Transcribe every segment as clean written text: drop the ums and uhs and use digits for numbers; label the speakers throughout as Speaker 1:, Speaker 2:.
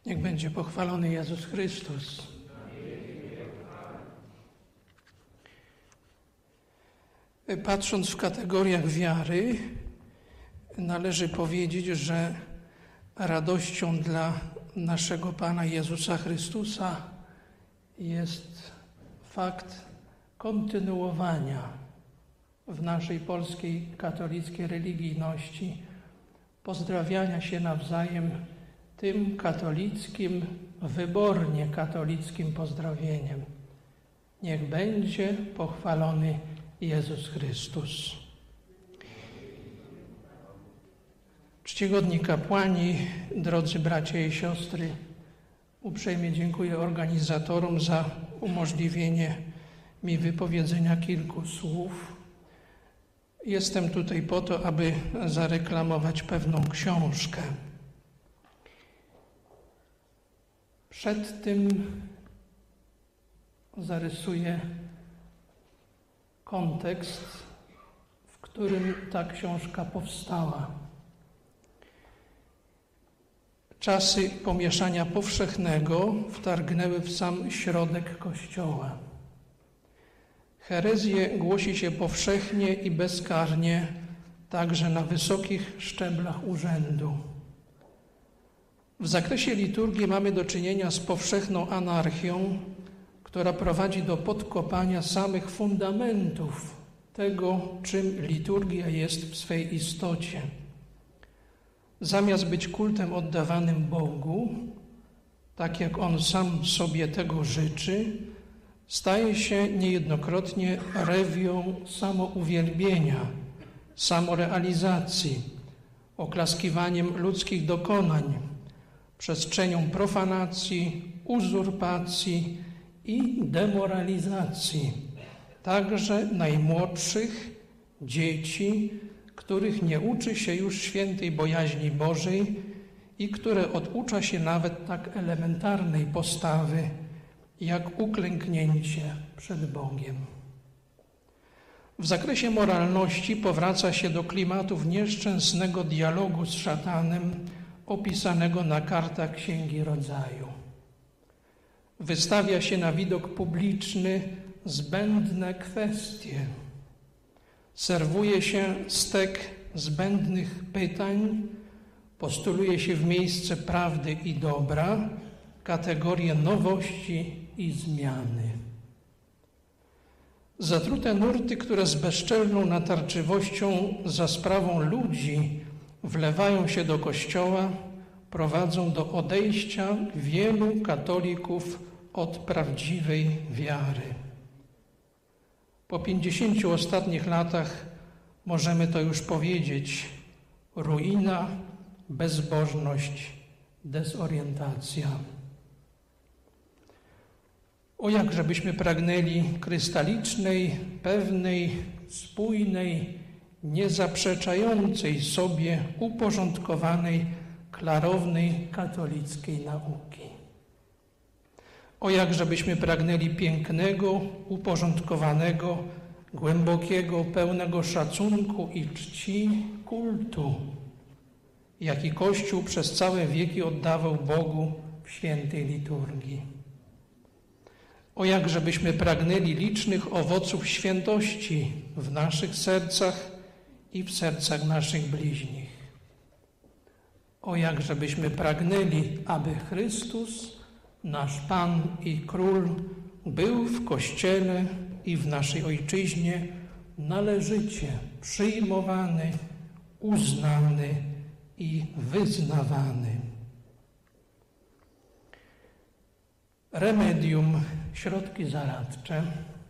Speaker 1: Niech będzie pochwalony Jezus Chrystus. Patrząc w kategoriach wiary, należy powiedzieć, że radością dla naszego Pana Jezusa Chrystusa jest fakt kontynuowania w naszej polskiej katolickiej religijności pozdrawiania się nawzajem tym katolickim, wybornie katolickim pozdrowieniem. Niech będzie pochwalony Jezus Chrystus. Czcigodni kapłani, drodzy bracia i siostry, uprzejmie dziękuję organizatorom za umożliwienie mi wypowiedzenia kilku słów. Jestem tutaj po to, aby zareklamować pewną książkę. Przed tym zarysuję kontekst, w którym ta książka powstała. Czasy pomieszania powszechnego wtargnęły w sam środek Kościoła. Herezję głosi się powszechnie i bezkarnie, także na wysokich szczeblach urzędu. W zakresie liturgii mamy do czynienia z powszechną anarchią, która prowadzi do podkopania samych fundamentów tego, czym liturgia jest w swej istocie. Zamiast być kultem oddawanym Bogu, tak jak On sam sobie tego życzy, staje się niejednokrotnie rewią samouwielbienia, samorealizacji, oklaskiwaniem ludzkich dokonań, przestrzenią profanacji, uzurpacji i demoralizacji, także najmłodszych dzieci, których nie uczy się już świętej bojaźni Bożej i które oducza się nawet tak elementarnej postawy, jak uklęknięcie przed Bogiem. W zakresie moralności powraca się do klimatów nieszczęsnego dialogu z szatanem opisanego na kartach Księgi Rodzaju. Wystawia się na widok publiczny zbędne kwestie. Serwuje się stek zbędnych pytań, postuluje się w miejsce prawdy i dobra kategorie nowości i zmiany. Zatrute nurty, które z bezczelną natarczywością za sprawą ludzi wlewają się do Kościoła, prowadzą do odejścia wielu katolików od prawdziwej wiary. Po 50 ostatnich latach możemy to już powiedzieć: ruina, bezbożność, dezorientacja. O jakże byśmy pragnęli krystalicznej, pewnej, spójnej, niezaprzeczającej sobie, uporządkowanej, klarownej katolickiej nauki. O jakże byśmy pragnęli pięknego, uporządkowanego, głębokiego, pełnego szacunku i czci kultu, jaki Kościół przez całe wieki oddawał Bogu w świętej liturgii. O jakże byśmy pragnęli licznych owoców świętości w naszych sercach i w sercach naszych bliźnich. O jakże byśmy pragnęli, aby Chrystus, nasz Pan i Król, był w Kościele i w naszej Ojczyźnie należycie przyjmowany, uznany i wyznawany. Remedium, środki zaradcze.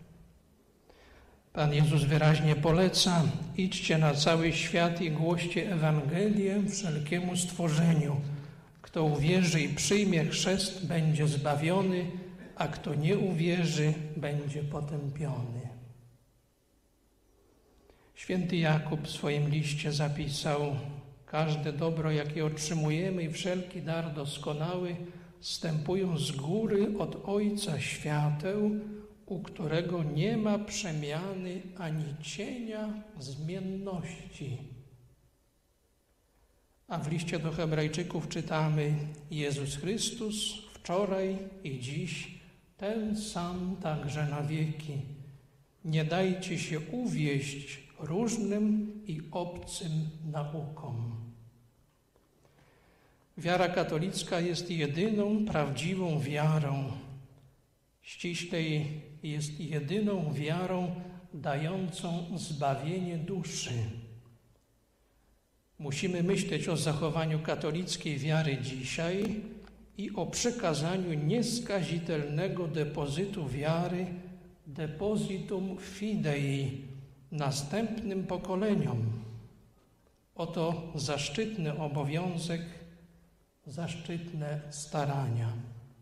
Speaker 1: Pan Jezus wyraźnie poleca: idźcie na cały świat i głoście Ewangelię wszelkiemu stworzeniu. Kto uwierzy i przyjmie chrzest, będzie zbawiony, a kto nie uwierzy, będzie potępiony. Święty Jakub w swoim liście zapisał: każde dobro, jakie otrzymujemy i wszelki dar doskonały zstępują z góry od Ojca świateł, u którego nie ma przemiany ani cienia zmienności. A w liście do Hebrajczyków czytamy: Jezus Chrystus wczoraj i dziś ten sam także na wieki. Nie dajcie się uwieść różnym i obcym naukom. Wiara katolicka jest jedyną prawdziwą wiarą. Ściślej jest jedyną wiarą dającą zbawienie duszy. Musimy myśleć o zachowaniu katolickiej wiary dzisiaj i o przekazaniu nieskazitelnego depozytu wiary, depositum fidei, następnym pokoleniom. Oto zaszczytny obowiązek, zaszczytne starania.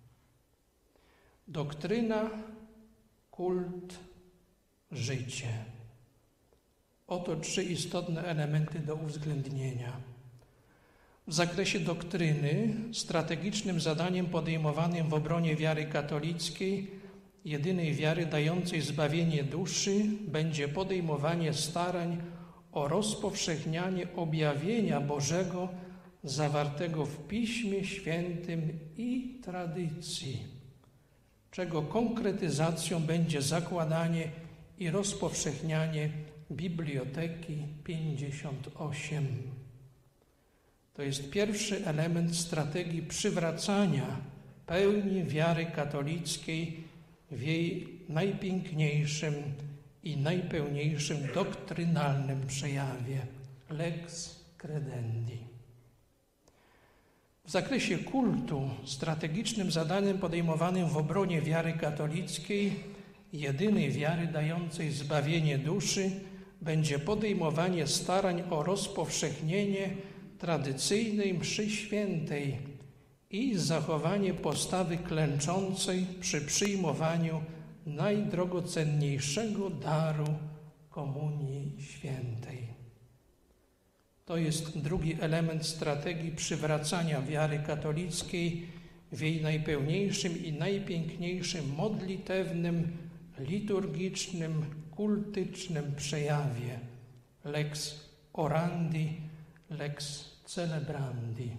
Speaker 1: Doktryna, kult, życie. Oto 3 istotne elementy do uwzględnienia. W zakresie doktryny strategicznym zadaniem podejmowanym w obronie wiary katolickiej, jedynej wiary dającej zbawienie duszy, będzie podejmowanie starań o rozpowszechnianie objawienia Bożego zawartego w Piśmie Świętym i tradycji, czego konkretyzacją będzie zakładanie i rozpowszechnianie Biblioteki 58. To jest pierwszy element strategii przywracania pełni wiary katolickiej w jej najpiękniejszym i najpełniejszym doktrynalnym przejawie – lex credendi. W zakresie kultu strategicznym zadaniem podejmowanym w obronie wiary katolickiej, jedynej wiary dającej zbawienie duszy, będzie podejmowanie starań o rozpowszechnienie tradycyjnej mszy świętej i zachowanie postawy klęczącej przy przyjmowaniu najdrogocenniejszego daru Komunii Świętej. To jest drugi element strategii przywracania wiary katolickiej w jej najpełniejszym i najpiękniejszym modlitewnym, liturgicznym, kultycznym przejawie lex orandi, lex celebrandi.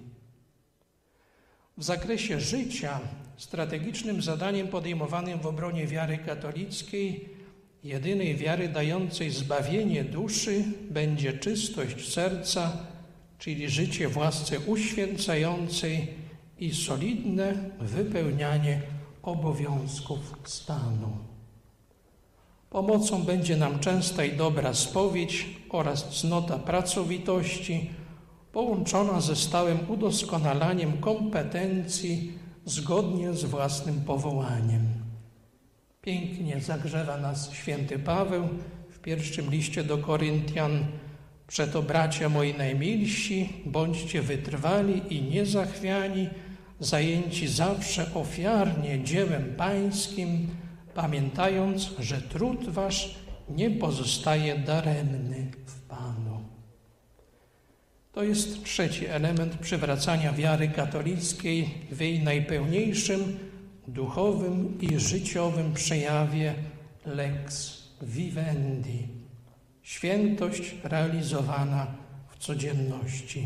Speaker 1: W zakresie życia strategicznym zadaniem podejmowanym w obronie wiary katolickiej, jedynej wiary dającej zbawienie duszy, będzie czystość serca, czyli życie w łasce uświęcającej i solidne wypełnianie obowiązków stanu. Pomocą będzie nam częsta i dobra spowiedź oraz cnota pracowitości, połączona ze stałym udoskonalaniem kompetencji zgodnie z własnym powołaniem. Pięknie zagrzewa nas święty Paweł w pierwszym liście do Koryntian: przeto, bracia moi najmilsi, bądźcie wytrwali i niezachwiani, zajęci zawsze ofiarnie dziełem pańskim, pamiętając, że trud wasz nie pozostaje daremny w Panu. To jest trzeci element przywracania wiary katolickiej w jej najpełniejszym duchowym i życiowym przejawie lex vivendi. Świętość realizowana w codzienności.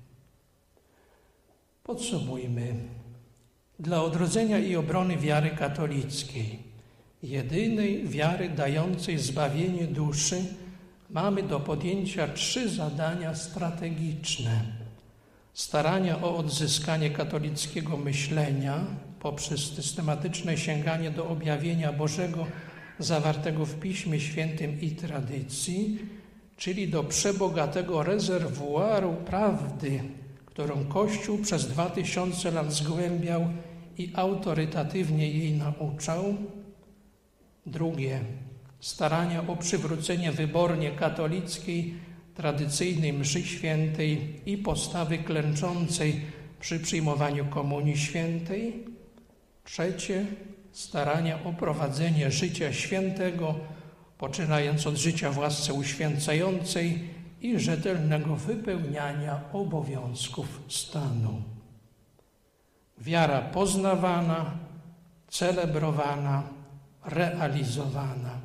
Speaker 1: Podsumujmy. Dla odrodzenia i obrony wiary katolickiej, jedynej wiary dającej zbawienie duszy, mamy do podjęcia 3 zadania strategiczne. Starania o odzyskanie katolickiego myślenia poprzez systematyczne sięganie do objawienia Bożego zawartego w Piśmie Świętym i tradycji, czyli do przebogatego rezerwuaru prawdy, którą Kościół przez 2000 lat zgłębiał i autorytatywnie jej nauczał. Drugie, starania o przywrócenie wybornie katolickiej, tradycyjnej mszy świętej i postawy klęczącej przy przyjmowaniu Komunii Świętej. Trzecie, starania o prowadzenie życia świętego, poczynając od życia w łasce uświęcającej i rzetelnego wypełniania obowiązków stanu. Wiara poznawana, celebrowana, realizowana.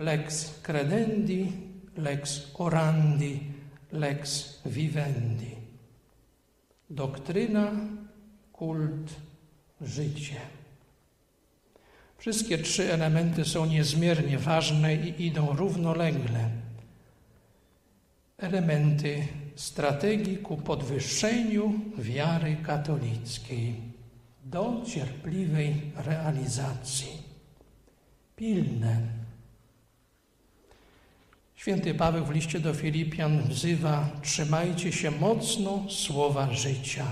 Speaker 1: Lex credendi, lex orandi, lex vivendi. doktryna, kult, życie. Wszystkie trzy elementy są niezmiernie ważne i idą równolegle. Elementy strategii ku podwyższeniu wiary katolickiej do cierpliwej realizacji. Pilne. Święty Paweł w liście do Filipian wzywa: trzymajcie się mocno słowa życia.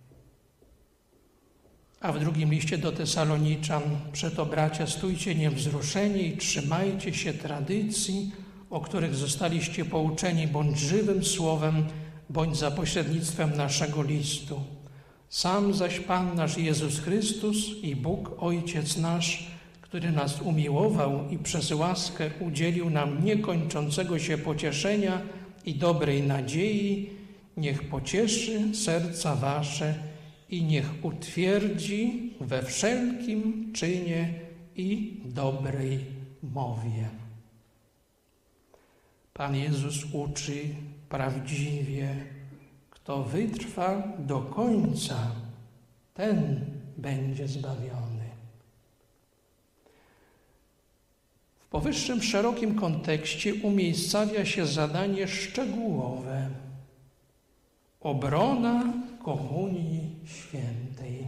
Speaker 1: A w drugim liście do Tesaloniczan: przeto bracia, stójcie niewzruszeni i trzymajcie się tradycji, o których zostaliście pouczeni, bądź żywym słowem, bądź za pośrednictwem naszego listu. Sam zaś Pan nasz Jezus Chrystus i Bóg Ojciec nasz, który nas umiłował i przez łaskę udzielił nam niekończącego się pocieszenia i dobrej nadziei, niech pocieszy serca wasze i niech utwierdzi we wszelkim czynie i dobrej mowie. Pan Jezus uczy prawdziwie: kto wytrwa do końca, ten będzie zbawiony. W powyższym szerokim kontekście umiejscawia się zadanie szczegółowe: obrona Komunii Świętej.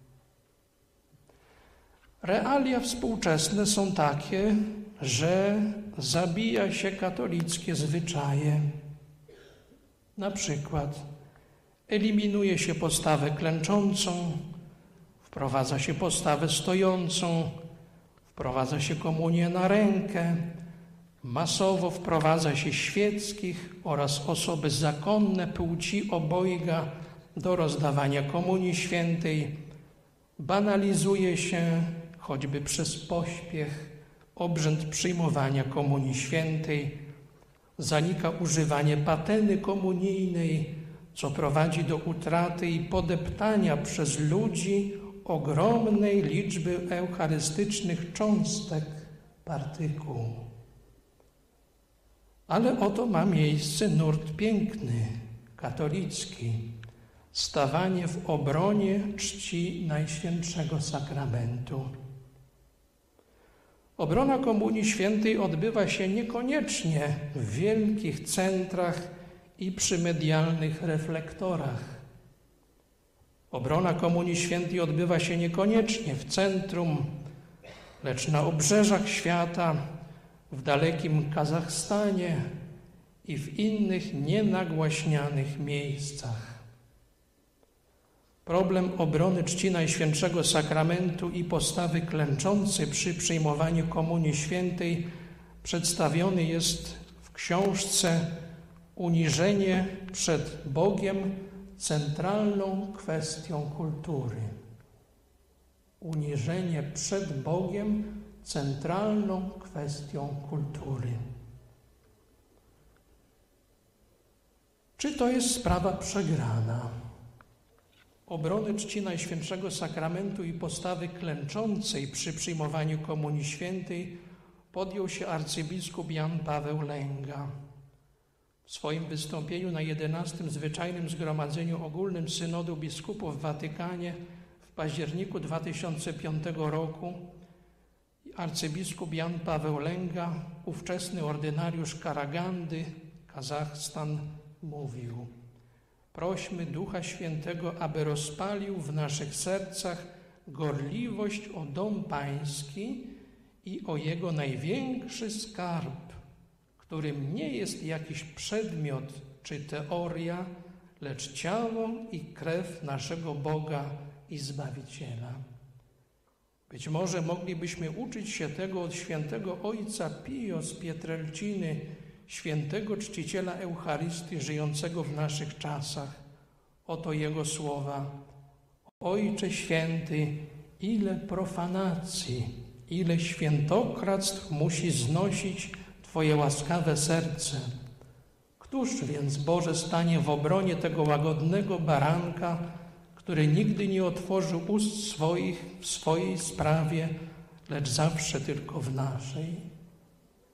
Speaker 1: Realia współczesne są takie, że zabija się katolickie zwyczaje. Na przykład eliminuje się postawę klęczącą, wprowadza się postawę stojącą, wprowadza się komunię na rękę, masowo wprowadza się świeckich oraz osoby zakonne płci obojga do rozdawania Komunii Świętej, banalizuje się, choćby przez pośpiech, obrzęd przyjmowania Komunii Świętej, zanika używanie pateny komunijnej, co prowadzi do utraty i podeptania przez ludzi ogromnej liczby eucharystycznych cząstek, partykuł. Ale oto ma miejsce nurt piękny, katolicki, stawanie w obronie czci Najświętszego Sakramentu. Obrona Komunii Świętej odbywa się niekoniecznie w wielkich centrach i przy medialnych reflektorach. Obrona Komunii Świętej odbywa się niekoniecznie w centrum, lecz na obrzeżach świata, w dalekim Kazachstanie i w innych nienagłaśnianych miejscach. Problem obrony czci Najświętszego Sakramentu i postawy klęczącej przy przyjmowaniu Komunii Świętej przedstawiony jest w książce Uniżenie przed Bogiem centralną kwestią kultury. Uniżenie przed Bogiem centralną kwestią kultury. Czy to jest sprawa przegrana? Obrony czci Najświętszego Sakramentu i postawy klęczącej przy przyjmowaniu Komunii Świętej podjął się arcybiskup Jan Paweł Lęga. W swoim wystąpieniu na 11. Zwyczajnym Zgromadzeniu Ogólnym Synodu Biskupów w Watykanie w październiku 2005 roku arcybiskup Jan Paweł Lęga, ówczesny ordynariusz Karagandy, Kazachstan, mówił: prośmy Ducha Świętego, aby rozpalił w naszych sercach gorliwość o dom pański i o jego największy skarb, którym nie jest jakiś przedmiot czy teoria, lecz ciało i krew naszego Boga i Zbawiciela. Być może moglibyśmy uczyć się tego od świętego ojca Pio z Pietrelciny, świętego czciciela Eucharystii żyjącego w naszych czasach. Oto jego słowa: Ojcze Święty, ile profanacji, ile świętokradztw musi znosić Twoje łaskawe serce. Któż więc, Boże, stanie w obronie tego łagodnego baranka, który nigdy nie otworzył ust swoich w swojej sprawie, lecz zawsze tylko w naszej?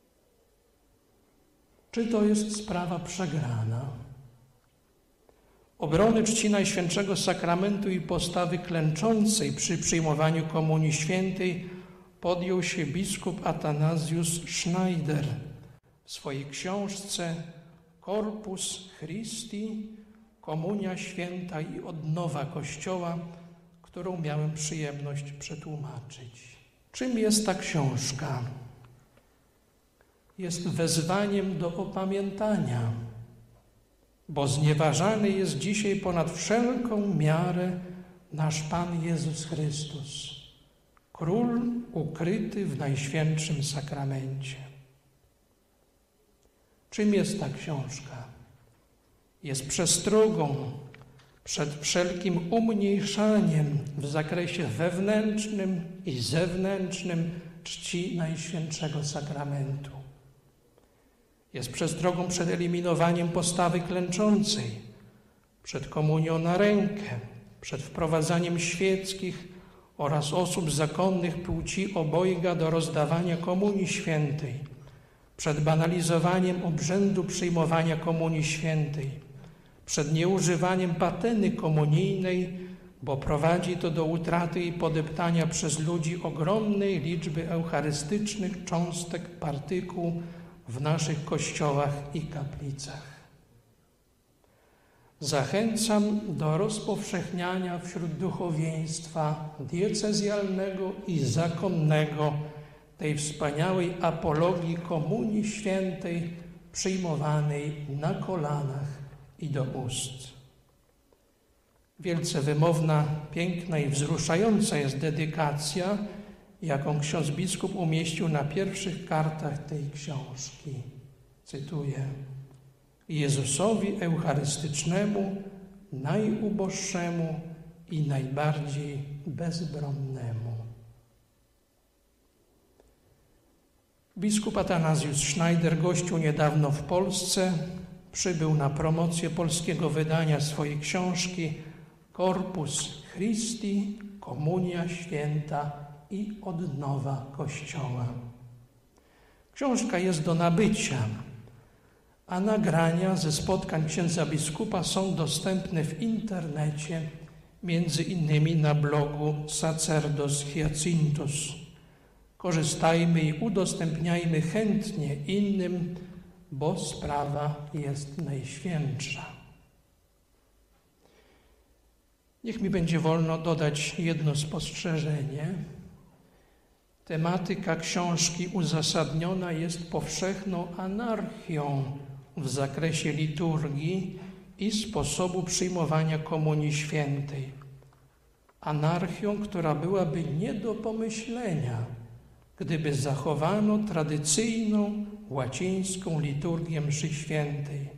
Speaker 1: Czy to jest sprawa przegrana? Obrony czci Najświętszego Sakramentu i postawy klęczącej przy przyjmowaniu Komunii Świętej podjął się biskup Athanasius Schneider w swojej książce Corpus Christi, Komunia Święta i odnowa Kościoła, którą miałem przyjemność przetłumaczyć. Czym jest ta książka? Jest wezwaniem do opamiętania, bo znieważany jest dzisiaj ponad wszelką miarę nasz Pan Jezus Chrystus, Król ukryty w Najświętszym Sakramencie. Czym jest ta książka? Jest przestrogą przed wszelkim umniejszaniem w zakresie wewnętrznym i zewnętrznym czci Najświętszego Sakramentu. Jest przestrogą przed eliminowaniem postawy klęczącej, przed komunią na rękę, przed wprowadzaniem świeckich oraz osób zakonnych płci obojga do rozdawania Komunii Świętej, przed banalizowaniem obrzędu przyjmowania Komunii Świętej, przed nieużywaniem pateny komunijnej, bo prowadzi to do utraty i podeptania przez ludzi ogromnej liczby eucharystycznych cząstek partykuł w naszych kościołach i kaplicach. Zachęcam do rozpowszechniania wśród duchowieństwa diecezjalnego i zakonnego tej wspaniałej apologii Komunii Świętej przyjmowanej na kolanach i do ust. Wielce wymowna, piękna i wzruszająca jest dedykacja, jaką ksiądz biskup umieścił na pierwszych kartach tej książki. Cytuję: Jezusowi Eucharystycznemu, najuboższemu i najbardziej bezbronnemu. Biskup Athanasius Schneider gościł niedawno w Polsce, przybył na promocję polskiego wydania swojej książki Corpus Christi, Komunia Święta i odnowa Kościoła. Książka jest do nabycia, a nagrania ze spotkań księdza biskupa są dostępne w internecie, między innymi na blogu Sacerdos Hyacinthus. Korzystajmy i udostępniajmy chętnie innym, bo sprawa jest najświętsza. Niech mi będzie wolno dodać jedno spostrzeżenie. Tematyka książki uzasadniona jest powszechną anarchią w zakresie liturgii i sposobu przyjmowania Komunii Świętej. Anarchią, która byłaby nie do pomyślenia, gdyby zachowano tradycyjną łacińską liturgię mszy świętej.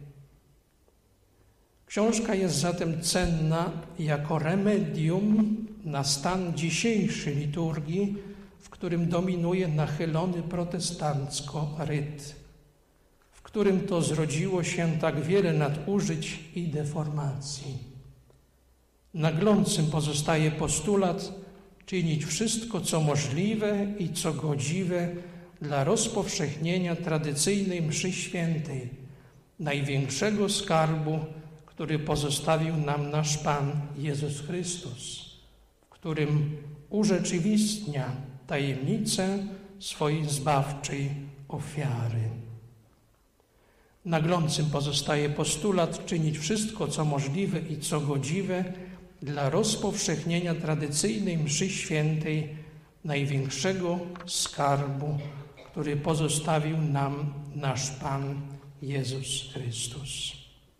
Speaker 1: Książka jest zatem cenna jako remedium na stan dzisiejszy liturgii, w którym dominuje nachylony protestancko ryt, w którym to zrodziło się tak wiele nadużyć i deformacji. Naglącym pozostaje postulat czynić wszystko, co możliwe i co godziwe dla rozpowszechnienia tradycyjnej mszy świętej, największego skarbu, który pozostawił nam nasz Pan Jezus Chrystus, w którym urzeczywistnia tajemnicę swojej zbawczej ofiary. Naglącym pozostaje postulat czynić wszystko, co możliwe i co godziwe dla rozpowszechnienia tradycyjnej mszy świętej, największego skarbu, który pozostawił nam nasz Pan Jezus Chrystus.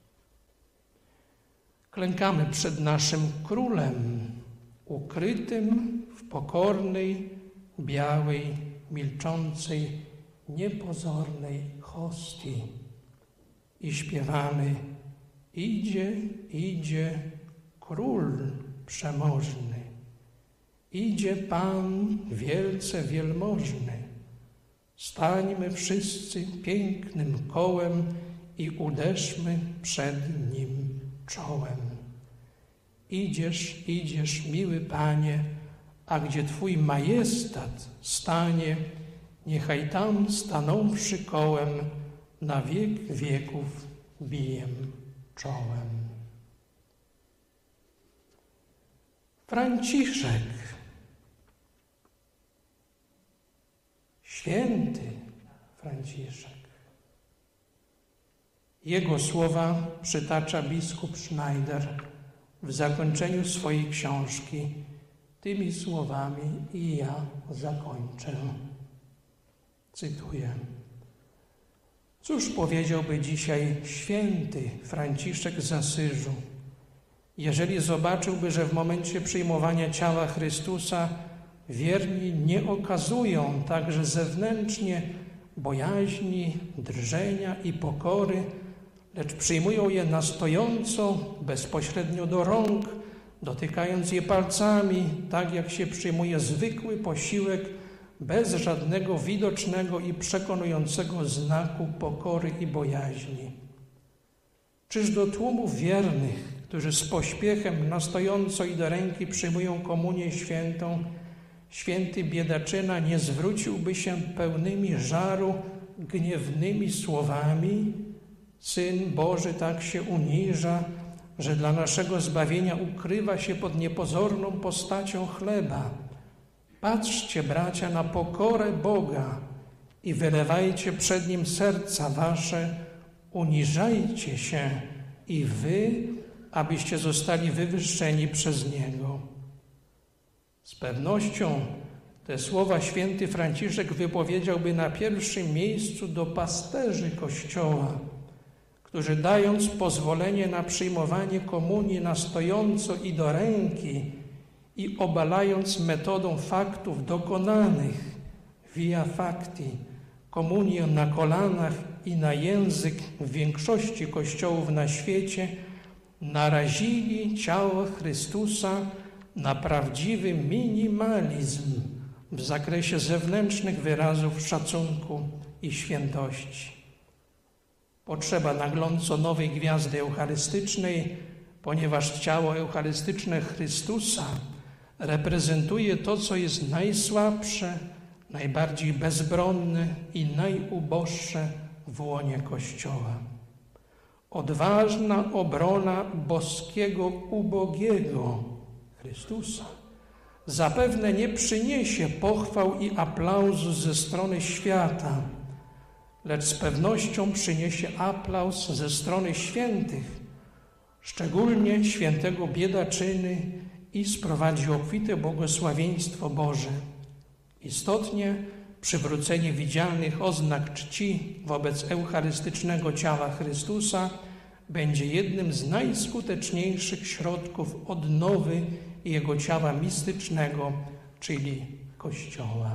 Speaker 1: Klękamy przed naszym Królem, ukrytym w pokornej, białej, milczącej, niepozornej hostii i śpiewamy: idzie, idzie Król przemożny, idzie Pan wielce wielmożny. Stańmy wszyscy pięknym kołem i uderzmy przed Nim czołem. Idziesz, idziesz, miły Panie, a gdzie Twój majestat stanie, niechaj tam stanąwszy kołem, na wiek wieków bijem czołem. Franciszek, święty Franciszek. Jego słowa przytacza biskup Schneider w zakończeniu swojej książki. Tymi słowami i ja zakończę. Cytuję. Cóż powiedziałby dzisiaj święty Franciszek z Asyżu, jeżeli zobaczyłby, że w momencie przyjmowania ciała Chrystusa wierni nie okazują także zewnętrznie bojaźni, drżenia i pokory, lecz przyjmują je na stojąco, bezpośrednio do rąk, dotykając je palcami, tak jak się przyjmuje zwykły posiłek, bez żadnego widocznego i przekonującego znaku pokory i bojaźni. Czyż do tłumów wiernych, którzy z pośpiechem na stojąco i do ręki przyjmują komunię świętą, święty biedaczyna nie zwróciłby się pełnymi żaru, gniewnymi słowami: Syn Boży tak się uniża, że dla naszego zbawienia ukrywa się pod niepozorną postacią chleba. Patrzcie, bracia, na pokorę Boga i wylewajcie przed Nim serca wasze, uniżajcie się i wy, abyście zostali wywyższeni przez Niego. Z pewnością te słowa święty Franciszek wypowiedziałby na pierwszym miejscu do pasterzy Kościoła, którzy dając pozwolenie na przyjmowanie komunii na stojąco i do ręki i obalając metodą faktów dokonanych, via facti, komunię na kolanach i na język w większości kościołów na świecie, narazili ciało Chrystusa na prawdziwy minimalizm w zakresie zewnętrznych wyrazów szacunku i świętości. Potrzeba nagląco nowej gwiazdy eucharystycznej, ponieważ ciało eucharystyczne Chrystusa reprezentuje to, co jest najsłabsze, najbardziej bezbronne i najuboższe w łonie Kościoła. Odważna obrona boskiego ubogiego Chrystusa zapewne nie przyniesie pochwał i aplauzu ze strony świata, lecz z pewnością przyniesie aplauz ze strony świętych, szczególnie świętego biedaczyny, i sprowadzi obfite błogosławieństwo Boże. Istotnie przywrócenie widzialnych oznak czci wobec eucharystycznego ciała Chrystusa będzie jednym z najskuteczniejszych środków odnowy Jego ciała mistycznego, czyli Kościoła.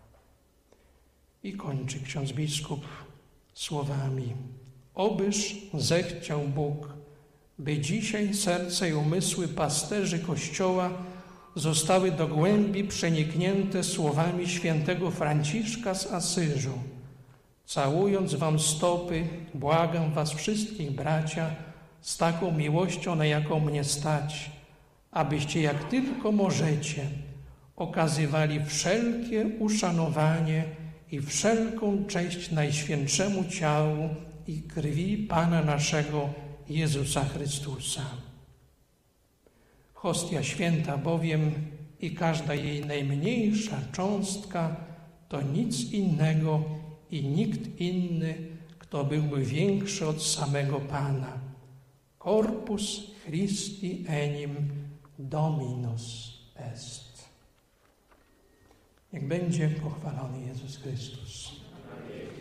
Speaker 1: I kończy ksiądz biskup słowami: Obyż zechciał Bóg, by dzisiaj serce i umysły pasterzy Kościoła zostały do głębi przeniknięte słowami świętego Franciszka z Asyżu. Całując wam stopy, błagam was wszystkich, bracia, z taką miłością, na jaką mnie stać, abyście jak tylko możecie okazywali wszelkie uszanowanie i wszelką cześć Najświętszemu ciału i krwi Pana naszego Jezusa Chrystusa. Hostia święta bowiem i każda jej najmniejsza cząstka to nic innego i nikt inny, kto byłby większy od samego Pana. Corpus Christi enim Dominus est. Niech będzie pochwalony Jezus Chrystus.